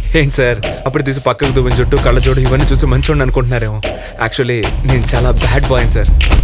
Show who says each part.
Speaker 1: ఏంటి సార్ అప్పుడు తీసి పక్కకు దువ్వని చుట్టూ కళ్ళ జోడు ఇవన్నీ చూసి మంచోడిని అనుకుంటున్నారేమో యాక్చువల్లీ నేను చాలా బ్యాడ్ బాయ్ సార్